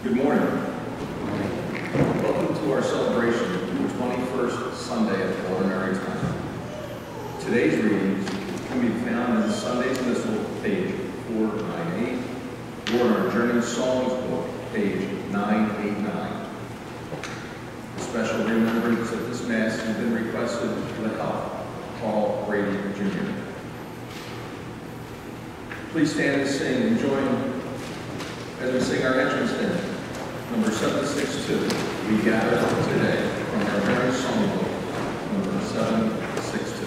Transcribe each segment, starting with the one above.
Good morning. Welcome to our celebration of the 21st Sunday of Ordinary Time. Today's readings can be found in Sunday's Missal, page 498, or in our Journey Songs book, page 989. A special remembrance of this Mass has been requested for the health of Paul Brady, Jr. Please stand and sing and join as we sing our entrance hymn, number 762, We Gather Today, from our very songbook, number 762.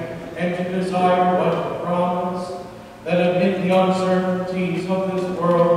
desire what you promise, that amid the uncertainties of this world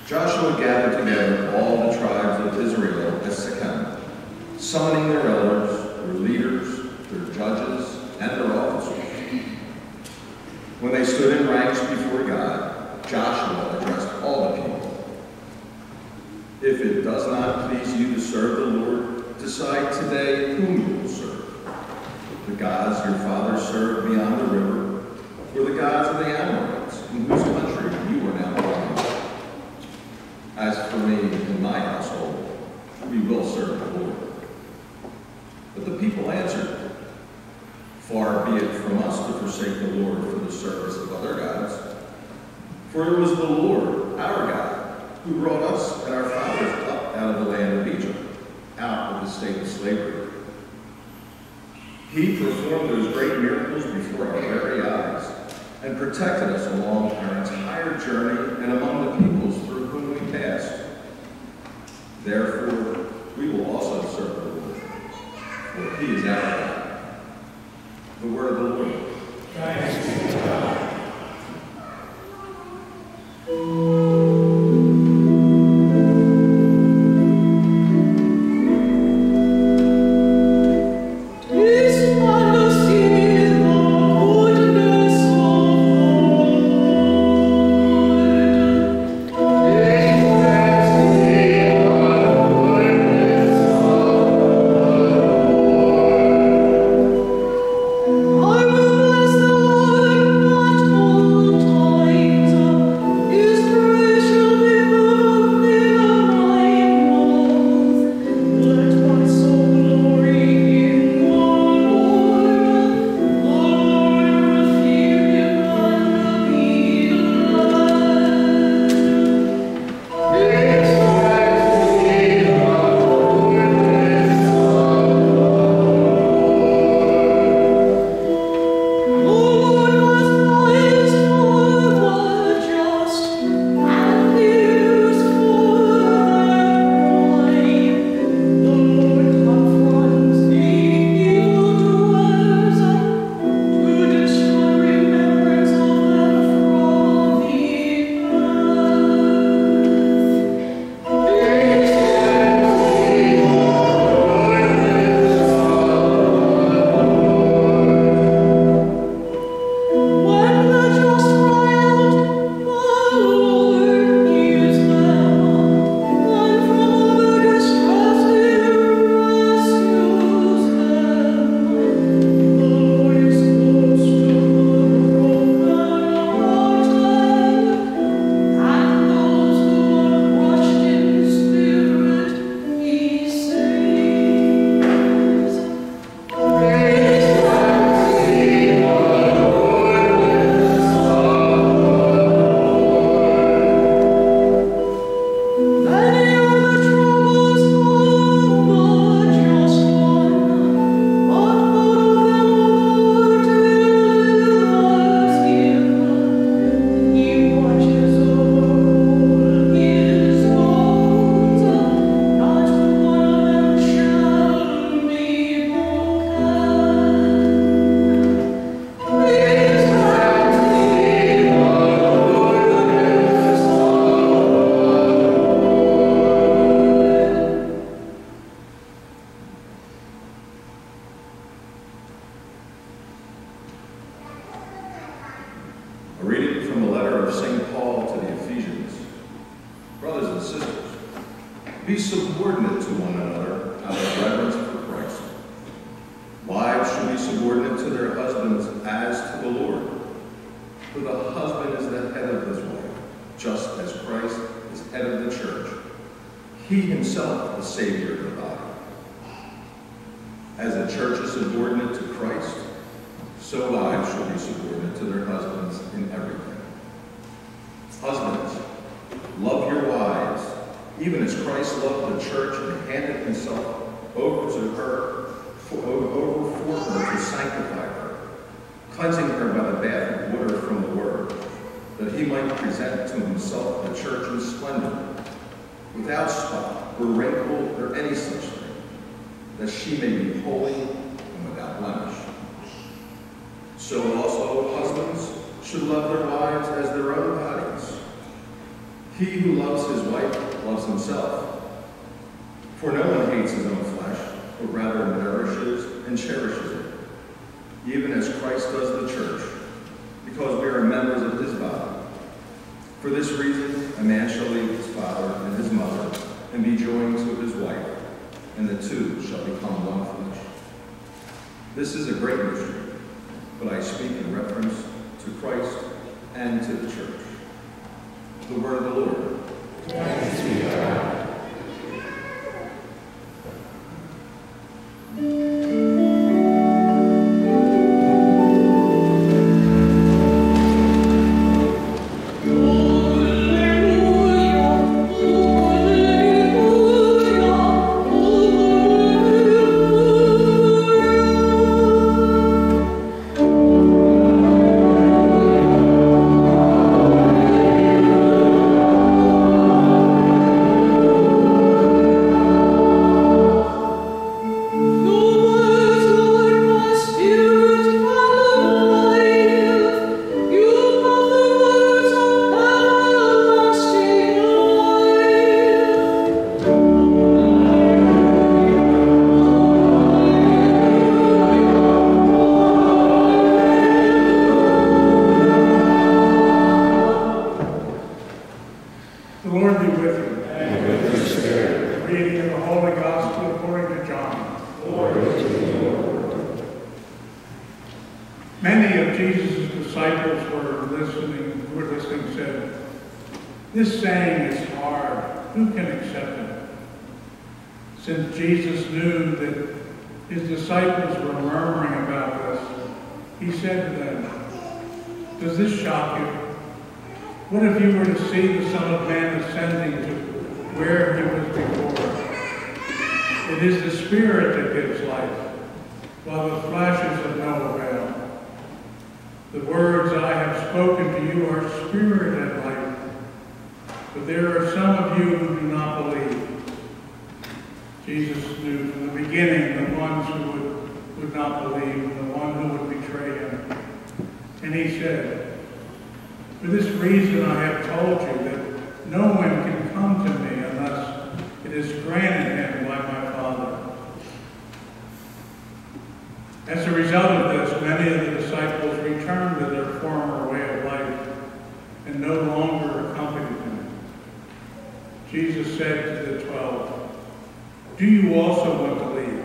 Joshua gathered together all the tribes of Israel at Shechem, summoning their elders, their leaders, their judges, and their officers. When they stood in ranks before God, Joshua addressed all the people. If it does not please you to serve the Lord, decide today whom you will serve. The gods your fathers served beyond the river, or the gods of the Amorites, in whose country you are now dwelling. As for me and my household, we will serve the Lord. But the people answered, far be it from us to forsake the Lord for the service of other gods. For it was the Lord, our God, who brought us and our fathers up out of the land of Egypt, out of the state of slavery. He performed those great miracles before our very eyes and protected us along our entire journey and among the peoples through whom we passed. Therefore, we will also serve the Lord, for he is our God. The word of the Lord. Thanks be to God. A reading from the letter of St. Paul to the Ephesians. Brothers and sisters, be subordinate to one another out of reverence for Christ. Wives should be subordinate to their husbands as to the Lord. For the husband is the head of his wife, just as Christ is head of the church, he himself the Savior of the body. As the church is subordinate to Christ, so wives should be subordinate to their husbands in everything. Husbands, love your wives, even as Christ loved the church and handed himself over to her, for her to sanctify her, cleansing her by the bath of water from the word, that he might present to himself the church in splendor, without spot or wrinkle or any such thing, that she may be holy and without blemish. So also husbands should love their wives as their own bodies. He who loves his wife loves himself. For no one hates his own flesh, but rather nourishes and cherishes it, even as Christ does the church, because we are members of his body. For this reason, a man shall leave his father and his mother, and be joined to his wife, and the two shall become one flesh. This is a great mystery, but I speak in reference to Christ and to the church. The word of the Lord. Thanks be to God. Many of Jesus' disciples were listening, said, "This saying is hard. Who can accept it?" Since Jesus knew that his disciples were murmuring about this, he said to them, "Does this shock you? What if you were to see the Son of Man ascending to where he was before? It is the Spirit that gives life, while the flesh is of no avail. The words I have spoken to you are spirit and life, but there are some of you who do not believe." Jesus knew from the beginning the ones who would not believe, and the one who would betray him. And he said, "For this reason I have told you that no one can come to me unless it is granted him by my Father." As a result of this, many of the disciples returned to their former way of life and no longer accompanied him. Jesus said to the 12, "Do you also want to leave?"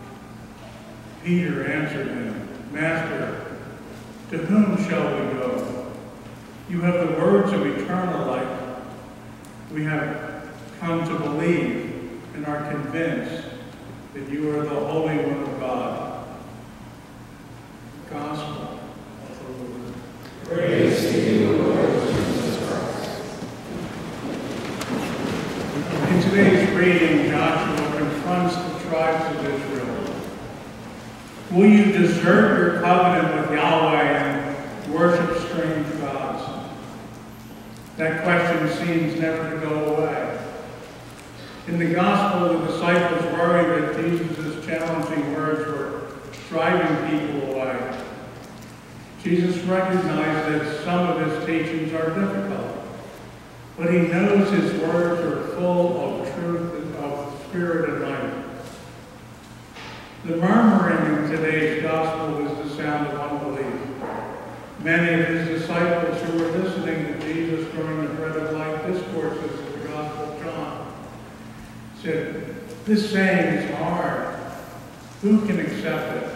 Peter answered him, "Master, to whom shall we go? You have the words of eternal life. We have come to believe and are convinced that you are the Holy One of God." Gospel of the Lord. Praise to you, Lord Jesus Christ. In today's reading, Joshua confronts the tribes of Israel. Will you desert your covenant with Yahweh and worship strange gods? That question seems never to go away. In the Gospel, the disciples worry that Jesus' challenging words were driving people away. Jesus recognized that some of his teachings are difficult, but he knows his words are full of truth and of spirit and life. The murmuring in today's gospel is the sound of unbelief. Many of his disciples who were listening to Jesus during the Bread of Life discourses of the Gospel of John said, "This saying is hard. Who can accept it?"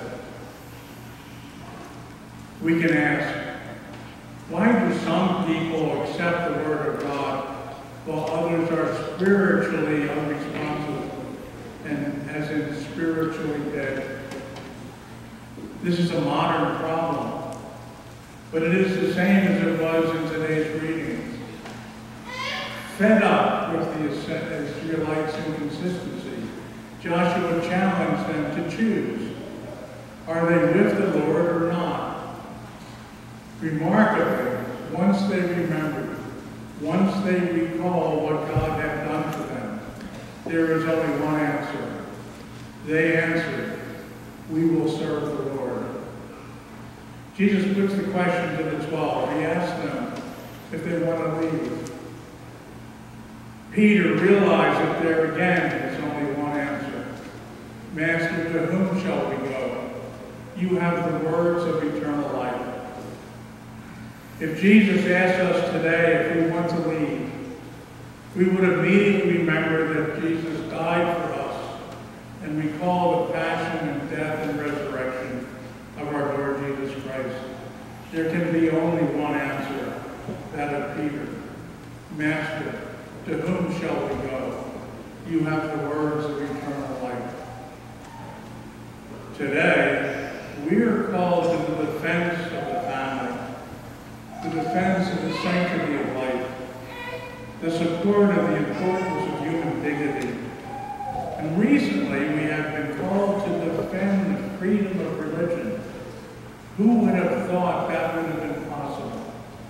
We can ask, why do some people accept the Word of God while others are spiritually unresponsive and as in spiritually dead? This is a modern problem, but it is the same as it was in today's readings. Fed up with the Israelites' inconsistency, Joshua challenged them to choose. Are they with the Lord or not? Remarkably, once they remembered, once they recall what God had done for them, there is only one answer. They answered, "We will serve the Lord." Jesus puts the question to the 12. He asks them if they want to leave. Peter realized that there again is only one answer. Master, to whom shall we go? You have the words of eternal life. If Jesus asked us today if we want to leave, we would immediately remember that Jesus died for us and recall the passion and death and resurrection of our Lord Jesus Christ. There can be only one answer, that of Peter. Master, to whom shall we go? You have the words of eternal life. Today, we are called to the defense of the family, the defense of the sanctity of life, the support of the importance of human dignity. And recently, we have been called to defend the freedom of religion. Who would have thought that would have been possible?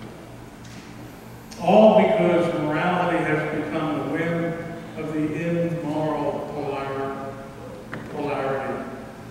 All because morality has become the whim of the immoral polarity.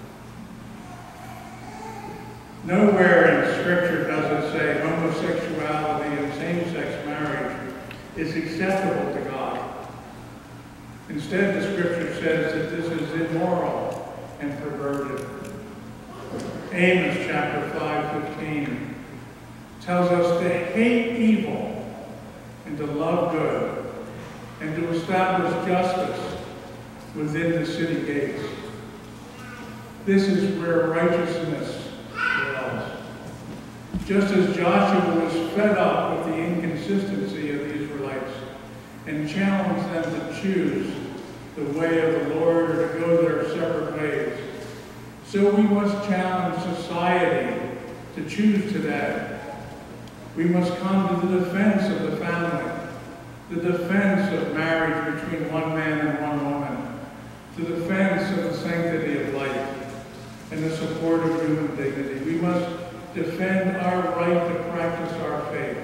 Nowhere in Scripture does it say homosexuality and same-sex marriage is acceptable to God. Instead, the Scripture says that this is immoral and perverted. Amos chapter 5:15 tells us to hate evil and to love good and to establish justice within the city gates. This is where righteousness dwells. Just as Joshua was fed up with the inconsistency of the Israelites and challenged them to choose the way of the Lord or to go their separate ways, so we must challenge society to choose today. We must come to the defense of the family, the defense of marriage between one man and one woman, the defense of the sanctity of life, and the support of human dignity. We must defend our right to practice our faith.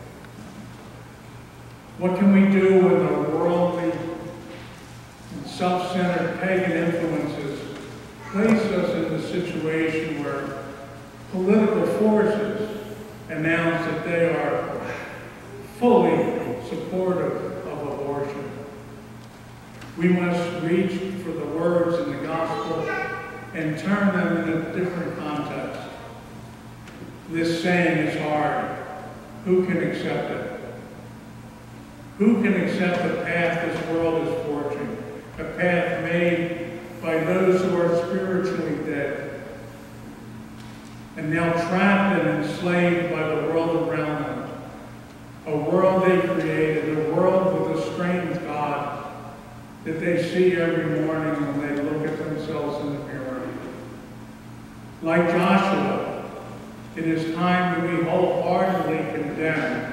What can we do when the worldly and self-centered pagan influences place us in a situation where political forces announce that they are fully supportive of abortion? We must reach for the words in the gospel and turn them in a different context. This saying is hard. Who can accept it? Who can accept the path this world is forging? A path made by those who are spiritually dead and now trapped and enslaved by the world around them. A world they created, a world with a strange God that they see every morning when they look at themselves in the mirror. Like Joshua, it is time that we wholeheartedly condemn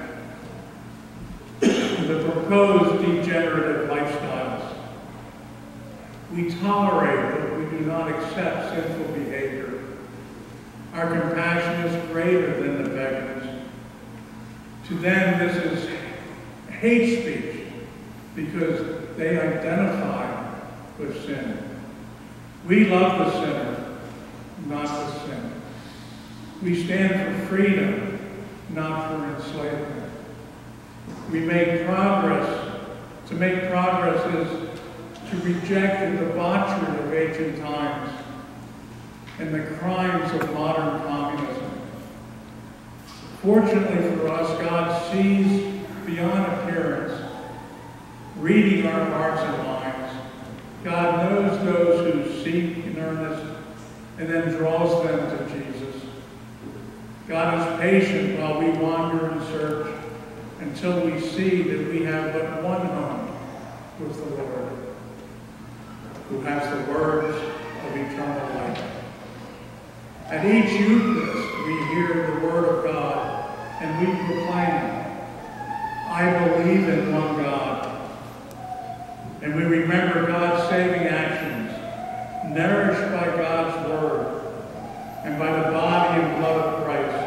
the proposed degenerative lifestyles. We tolerate, but we do not accept sinful behavior. Our compassion is greater than the beggars. To them, this is hate speech because they identify with sin. We love the sinner, not the sin. We stand for freedom, not for enslavement. We make progress. To make progress is to reject the debauchery of ancient times and the crimes of modern communism. Fortunately for us, God sees beyond appearance, reading our hearts and minds. God knows those who seek in earnest and then draws them to Jesus. God is patient while we wander and search until we see that we have but one home with the Lord, who has the words of eternal life. At each Eucharist, we hear the Word of God, and we proclaim, I believe in one God. And we remember God's saving actions, nourished by God's Word, and by the body and blood of Christ.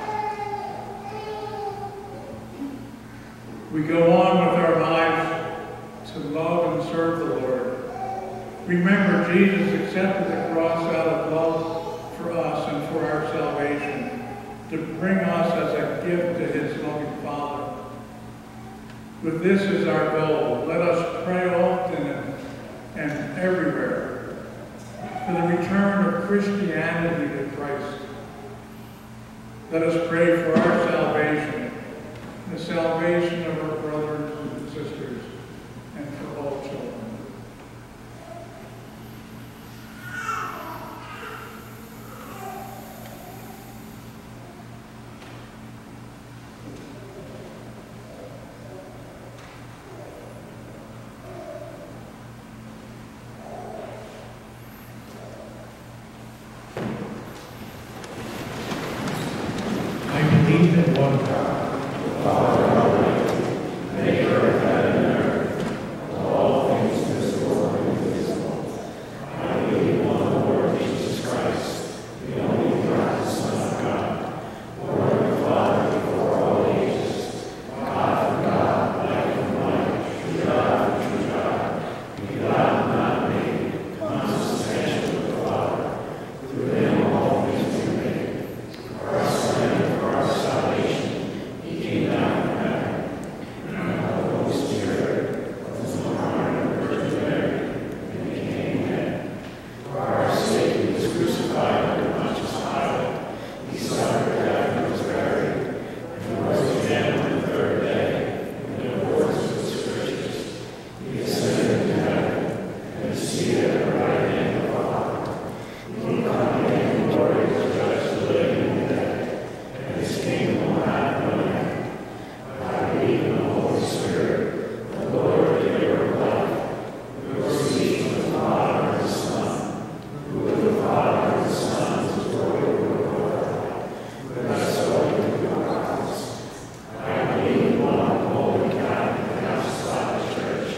We go on with our lives to love and serve the Lord. Remember, Jesus accepted the cross out of love for us and for our salvation, to bring us as a gift to his loving Father. With this as our goal, let us pray often and everywhere for the return of Christianity to Christ. Let us pray for our salvation, the salvation of our brothers and sisters, and for all children. I believe in one God, Father Almighty, maker of heaven and earth, of all things visible and invisible. I believe in one Lord Jesus Christ, the only begotten Son of God, born of the Father before all ages, God from God, light from light, true God from true God, begotten, not made, consubstantial with the Father. Through him all things were made. For our sin and for our salvation, he came down from heaven. And the Holy Spirit was born of the Virgin Mary and became man. For our sake he was crucified under Pontius Pilate. He suffered death and was buried, and rose again on the third day, in accordance with the Scriptures. He ascended into heaven and is seated at the right hand of the Father. He will come again in glory to judge the living and the dead, and his kingdom will have no end. I believe in the Holy Spirit, the Lord, the giver of life, who proceeds from the Father and the Son, who with the Father and the Son is Lord over life, who has spoken through the prophets. I believe in one holy Catholic and apostolic Church.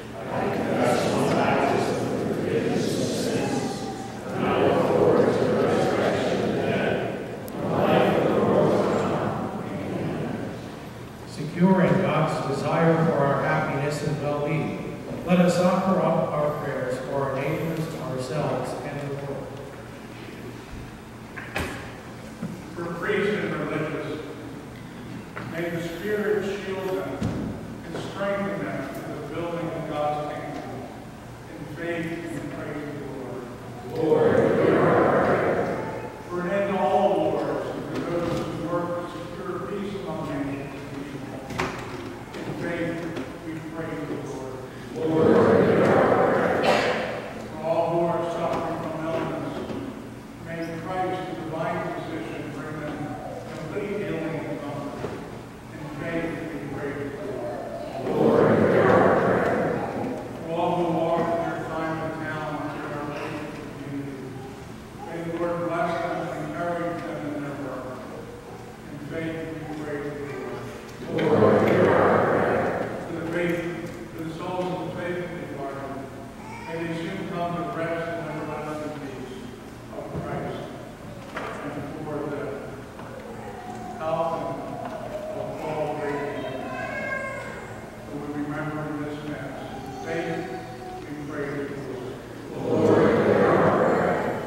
I confess one baptism for the forgiveness of sins, and I look forward to the resurrection of the dead, and the life of the world to come. Amen. Secure in God's desire for our happiness and well-being, let us offer up our prayers for our neighbors, ourselves, and the world. For priests and religious, may the Spirit shield them and strengthen them for the building of God's kingdom. In faith we praise the Lord. Lord, hear our prayer. For an end to all wars, and for those who work to secure peace among nations and people. In faith we praise the Lord. Lord, hear our prayer. For all who are suffering from illness, may Christ's divine physician bring them complete healing and comfort. In faith we praise the Lord. Lord, hear our prayer. For all who walk in their time and talent in our faith community, may the Lord bless them and encourage them in their work. In faith we praise the Lord. Lord, hear our prayer. For the faith, for the souls of the faithfully departed, may they soon come to rest in the everlasting peace of Christ. And for the health of all great who we remember in this Mass. Faith, we praise the Lord. Lord, hear our prayer.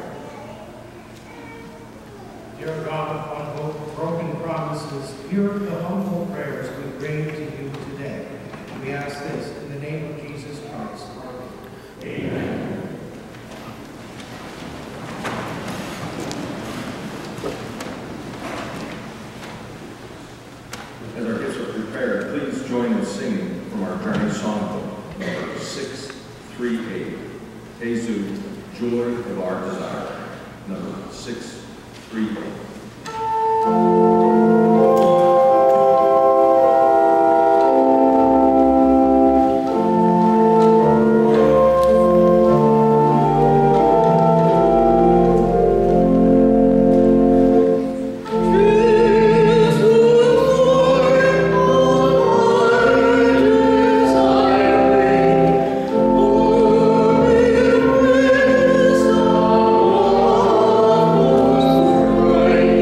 Dear God, upon both broken promises, hear the humble prayers we bring to you today. We ask this in the name of Jesus Christ, our Lord. Amen. As our gifts are prepared, please join in singing from our Journey Songbook, number 638, Jesus, Joy of Our Desire, number 638. Lord,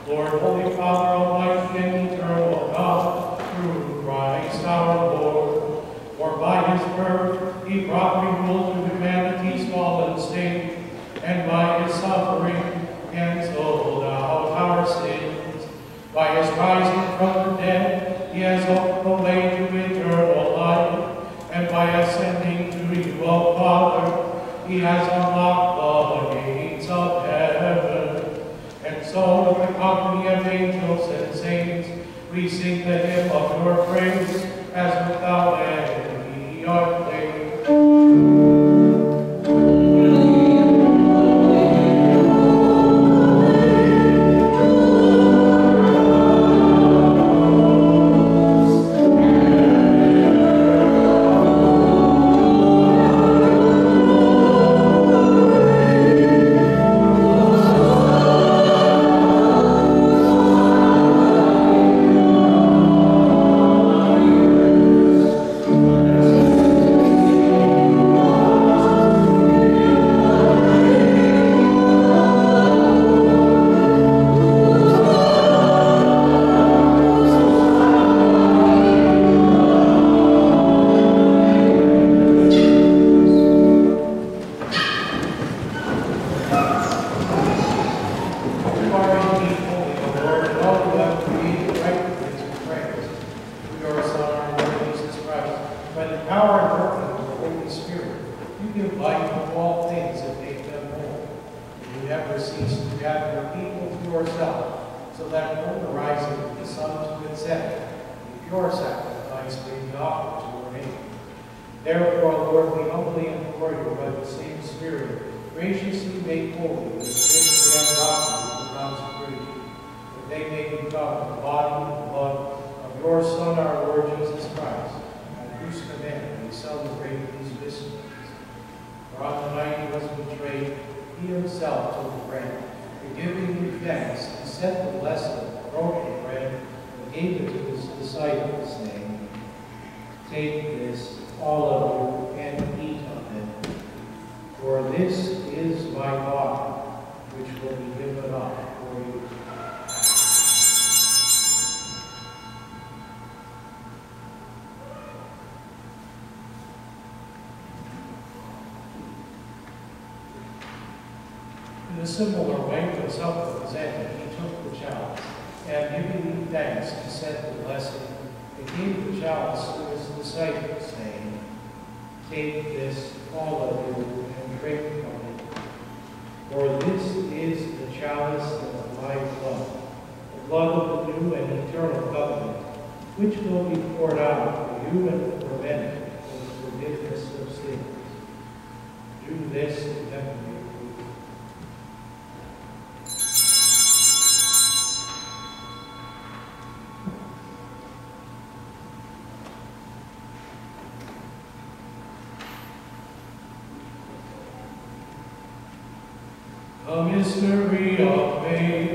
Lord, Holy Father, Almighty and eternal God, through Christ our Lord, for by his birth he brought renewal to humanity's fallen state, and by his suffering canceled out our sins. By his rising from the dead, he has opened the way to eternal life, and by ascending to you, O Father, he has unlocked the gates of heaven. And so, with the company of angels and saints, we sing the hymn of your praise, as without end we are played. In a similar way, to self-presenting, he took the chalice, and giving thanks, he said the blessing, and gave the chalice to his disciples, saying, "Take this, all of you, and drink from it. For this is the chalice of my blood, the blood of the new and eternal covenant, which will be poured out for you and for many for the forgiveness of sins. Do this in memory of me." A mystery of faith.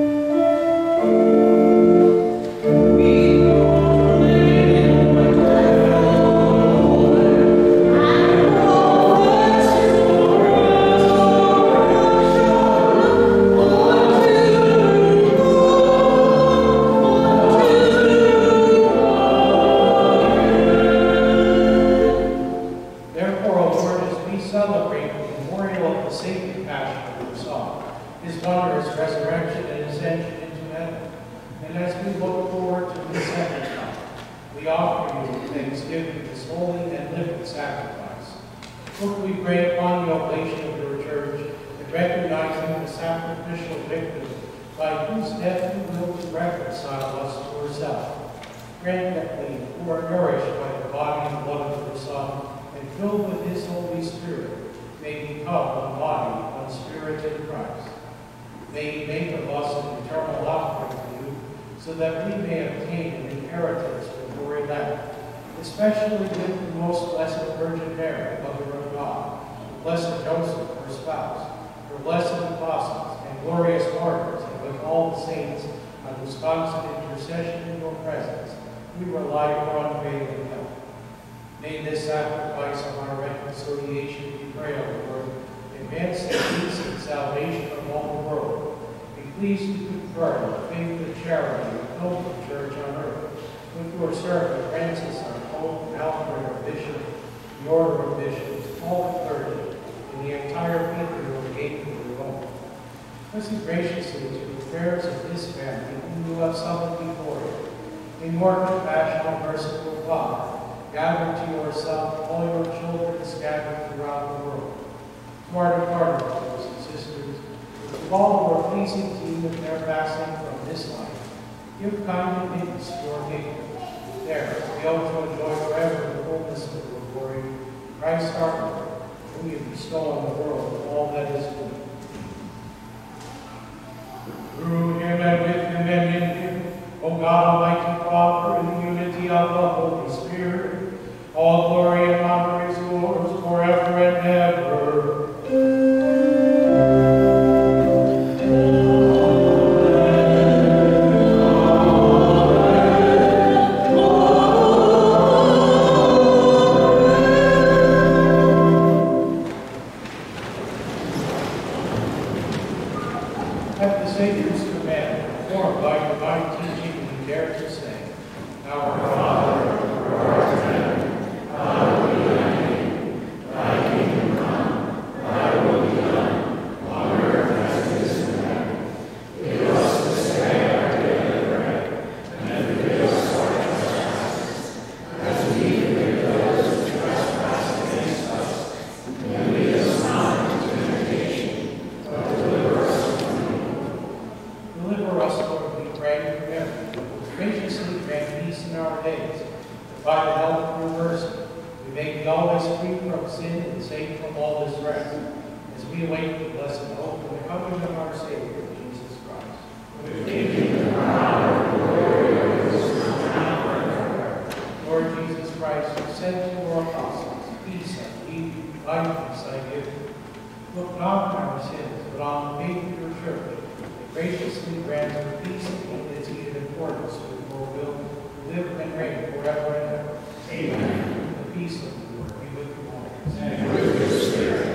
Grant that we, who are nourished by the body and blood of your Son, and filled with his Holy Spirit, may become one body, one spirit in Christ. May he make of us an eternal offering to you, so that we may obtain an inheritance before elect, especially with the most blessed Virgin Mary, Mother of God, blessed Joseph, her spouse, her blessed apostles, and glorious martyrs, and with all the saints, on whose constant intercession in your presence we rely for unfailing help. May this sacrifice of our reconciliation, we pray, O Lord, advance the peace and salvation of all the world. Be pleased to Pearl, Faith and Charity, Noble Church on earth, with your servant Francis, our Pope, and Alfred, our Bishop, the Order of Bishops, all the clergy, and the entire people who are grateful to Rome. Listen graciously to the prayers of this family whom you have summoned before you. In your compassionate, merciful Father, gather to yourself all your children scattered throughout the world. To our departed brothers and sisters, to all who are pleasing to you in their passing from this life, give kind admittance to your kingdom. There, we hope to enjoy forever the fullness of your glory. Christ our Lord, whom you bestow on the world all that is good. Through him and with him and in him, O God, Almighty Father, in the unity of the Holy Spirit, all glory and honor is yours forever and ever. At the Savior's command, formed by divine teaching, we dare to say, Our Father, who art in heaven, hallowed be thy name. Thy kingdom come, thy will be done, on earth as it is in heaven. Give us this day our daily bread, and forgive us our trespasses, as we forgive those who trespass against us. And lead us not into temptation, but deliver us from evil. Deliver us, Lord, we pray, from evil. Graciously grant peace in our days. By the help of your mercy, we may be always free from sin and safe from all distress, as we await the blessed hope and the coming of our Savior, Jesus Christ. With thee, the power, glory, and wisdom, now and forever. Lord Jesus Christ, who said to your apostles, Peace I leave you, life I give you. Look not on our sins, but on the faith of your church, and graciously grant her peace and unity in accordance with your will, live and reign forever and ever. Amen. The peace of the Lord be with you always. And with your spirit.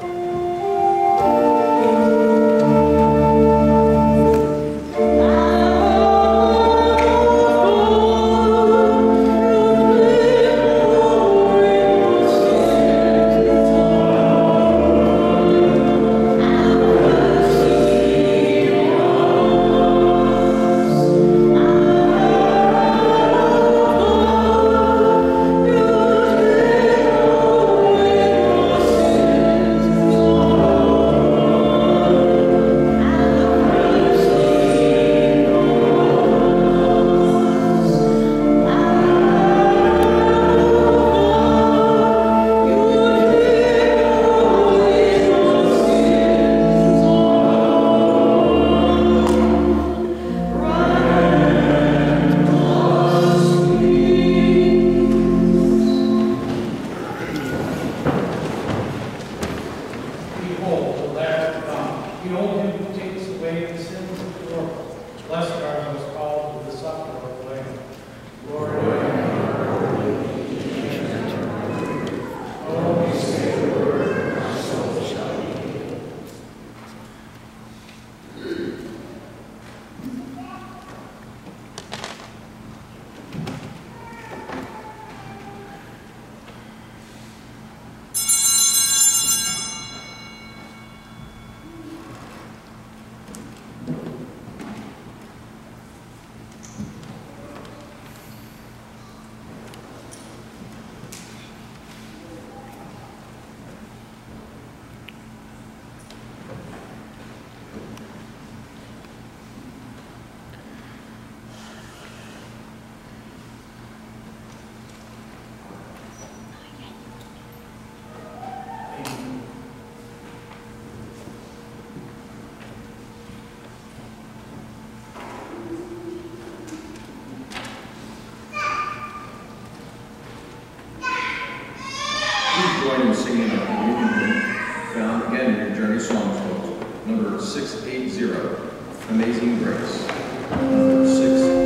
Join in singing our communion hymn, found again in your Journey Songs book, number 680, Amazing Grace. Number 680.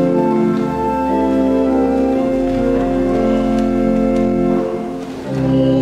Thank you.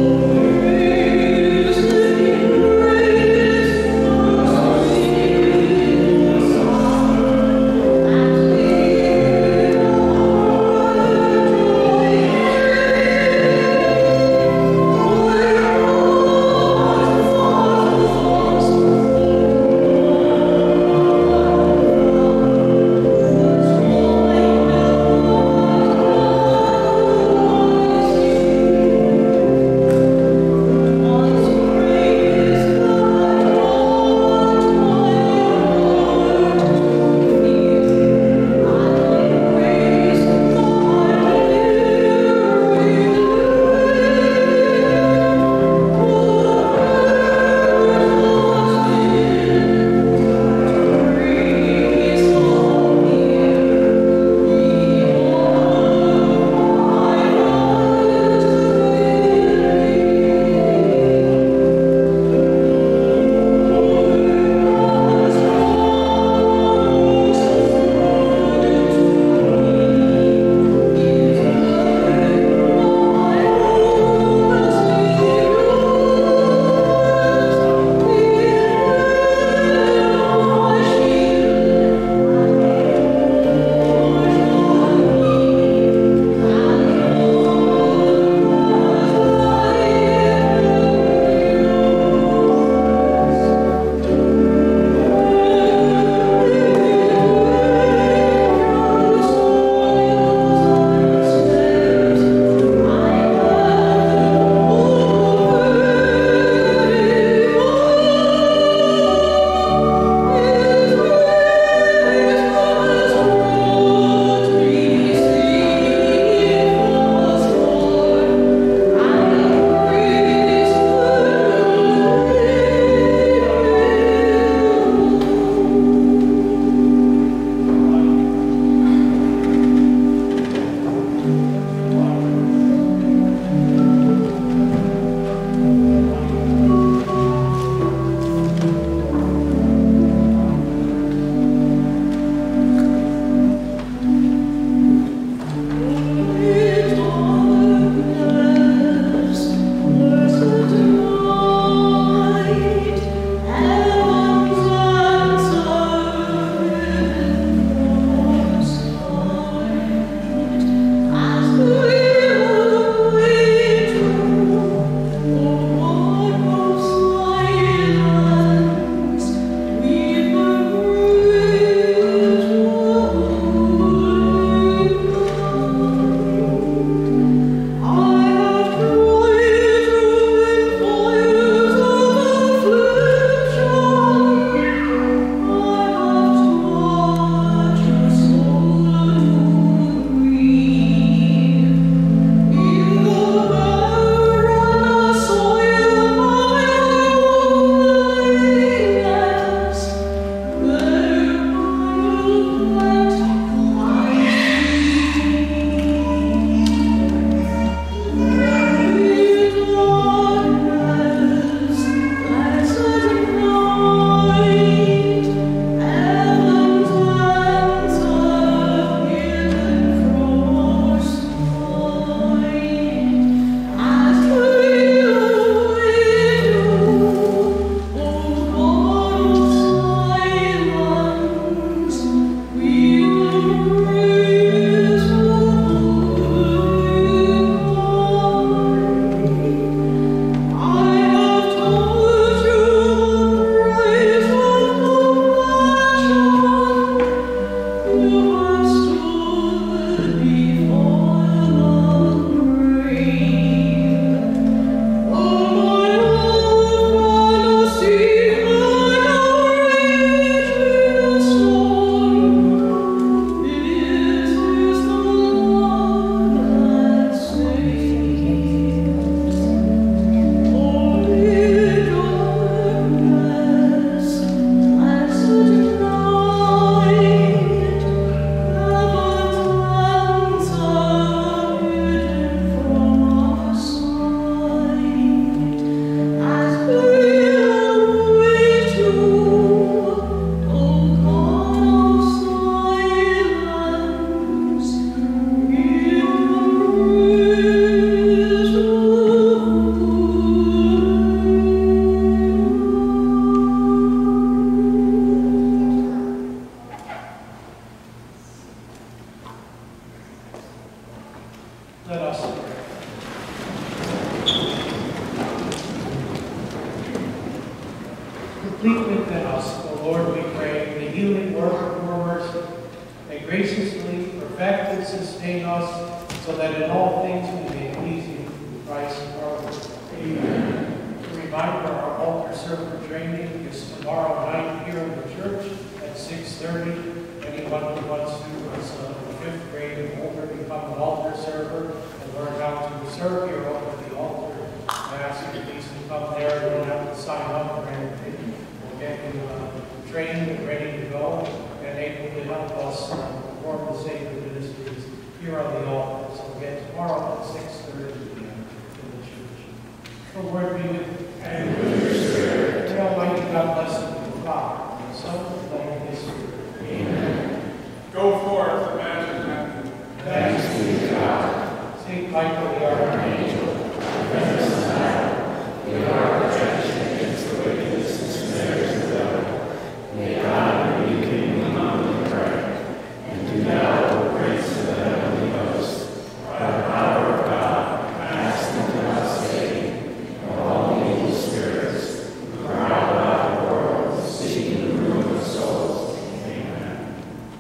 sustain us, so that in all things we may please you through Christ our Lord. Amen. A reminder, our altar server training is tomorrow night here in the church at 6:30. Anyone who wants to, as a 5th grade and older, become an altar server and learn how to serve here over the altar, I ask you to please come there. You don't have to sign up or anything. We'll get you trained and ready to go and able to help us perform the sacred ministries here on the altar. So again, tomorrow at 6:30 p.m. in the church. The Lord be with you. And with your spirit. May Almighty God bless you, the Father, and the Son, and the Holy Spirit. Amen. Go forth, Master Matthew. Thanks be to God. Saint Michael the Archangel, defend us in battle. Be our protection against the wickedness and snares of the devil. May God rebuke him, we humbly pray. And do thou, O Prince of the heavenly host, by the power of God, cast into us Satan and all evil spirits who prowl about the world, seeking the ruin of souls. Amen.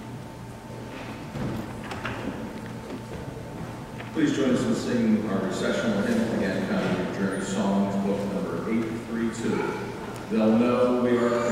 Please join us in singing our recessional hymn, again, found in Journey Songs, book number 832. They'll know we are